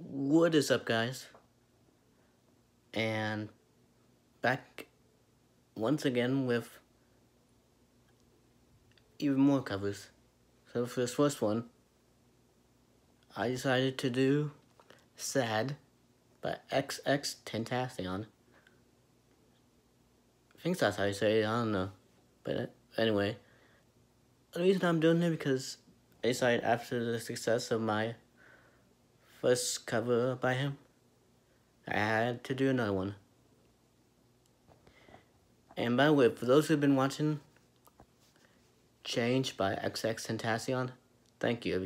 What is up, guys? And back once again with even more covers. So for this first one, I decided to do Sad by XX Tentacion. I think that's how you say it, I don't know. But anyway, the reason I'm doing it because I decided after the success of my first cover by him, I had to do another one. And by the way, for those who've been watching Change by XX Tentacion, thank you.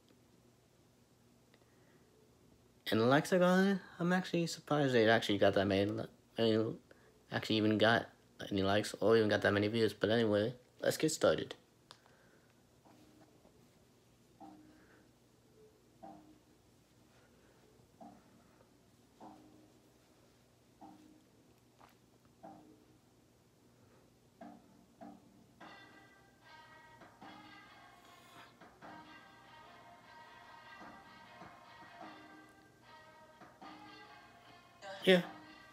And the likes I got on it, I'm actually surprised it actually got that many, actually even got any likes or even got that many views. But anyway, let's get started. Yeah.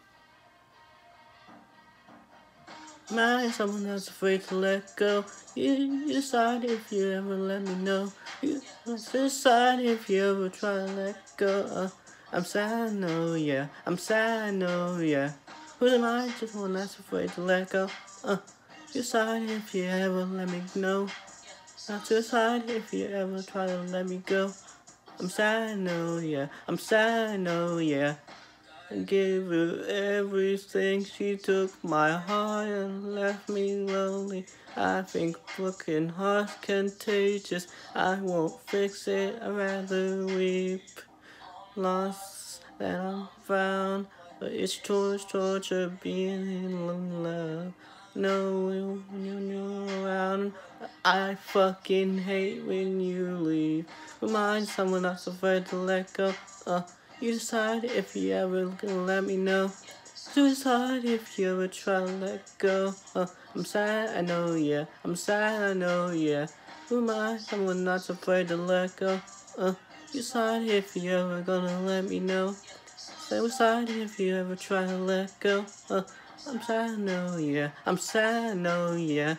Am someone that's afraid to let go? You decide if you ever let me know. You decide if you ever try to let go. I'm sad, no, yeah. I'm sad, no, yeah. Who am I? Just one that's afraid to let go. You decide if you ever let me know. Not decide if you ever try to let me go. I'm sad, no, yeah. I'm sad, no, yeah. I gave her everything, she took my heart and left me lonely. I think broken heart's contagious, I won't fix it, I'd rather weep. Lost that I'm found, but it's torture being in love. No, when you're around, I fucking hate when you leave. Remind someone that's afraid to let go. You decide if you ever gonna let me know. Suicide if you ever try to let go. I'm sad, I know, yeah. I'm sad, I know, yeah. Who am I? Someone not afraid to let go. You decide if you ever gonna let me know. Suicide if you ever try to let go. I'm sad, I know, yeah. I'm sad, I know, yeah.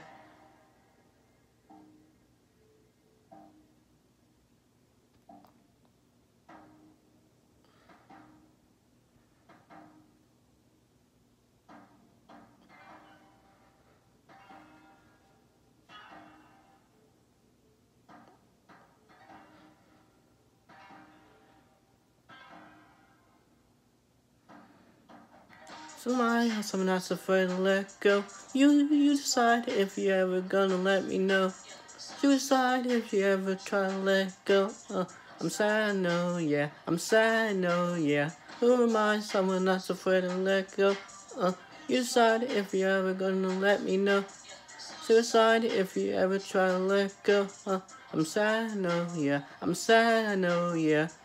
Someone that's afraid to let go. You decide if you ever gonna let me know. You decide if you ever try to let go. I'm sad, no, yeah. I'm sad, no, yeah. Who am I? Someone that's afraid to let go. You decide if you ever gonna let me know. Suicide if you ever try to let go. I'm sad, no, yeah. I'm sad, no, yeah.